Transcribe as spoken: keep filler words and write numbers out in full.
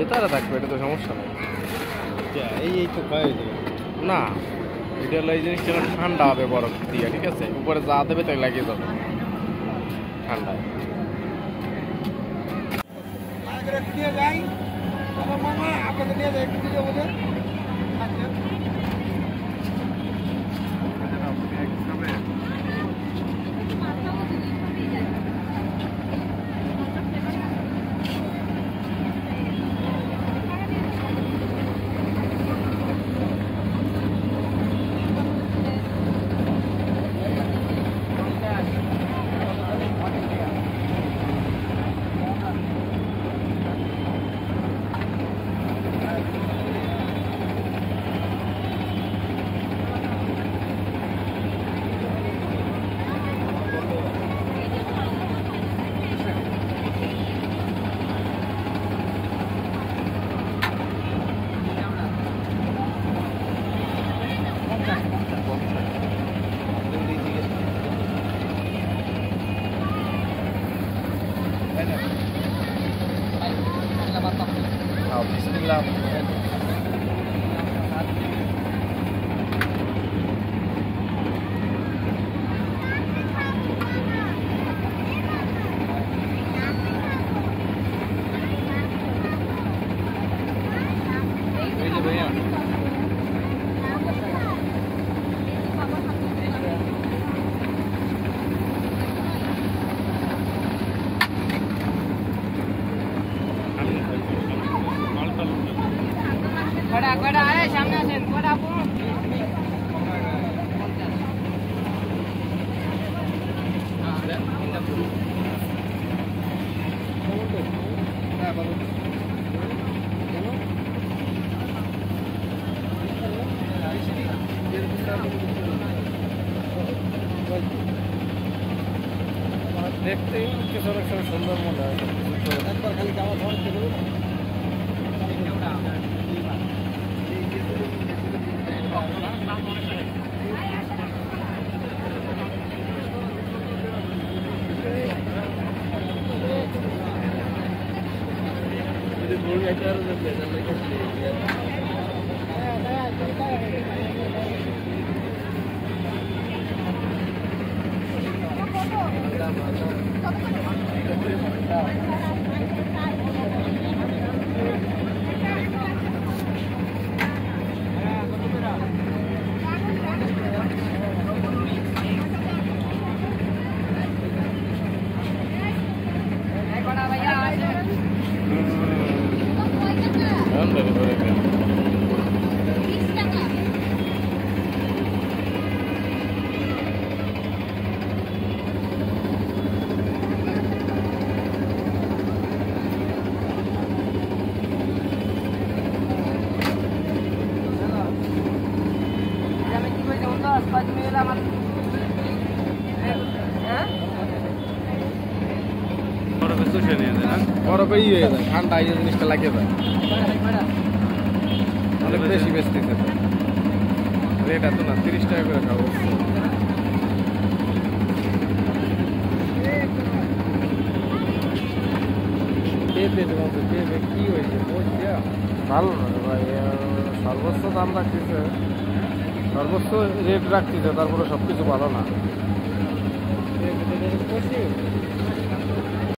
তারা থাকবে, এটা তো সমস্যা নেই। এই এই তো খাই না, এটা হলো এই জিনিসটা ঠান্ডা হবে বরফ দিয়ে, ঠিক আছে? উপরে যা দেবে তাই লাগিয়ে যাবে ঠান্ডায়। Bismillah. बड़ा बड़ा है सामने से बड़ा आपको देखते ही किस तरह से सुंदर मन है एक बार खाली जावा थोड़ा चलो বরফে ইয়ে হয়ে যায়, ঠান্ডা এই জিনিসটা লাগিয়ে যায়, অনেক বেশি বেচতেছে। রেট এত না, তিরিশ টাকা করে খাবো। কি হয়েছে ভালো না ভাই, সর্বোচ্চ দাম রাখতেছে, সর্বোচ্চ রেট রাখতেছে, তারপরে সব কিছু ভালো না।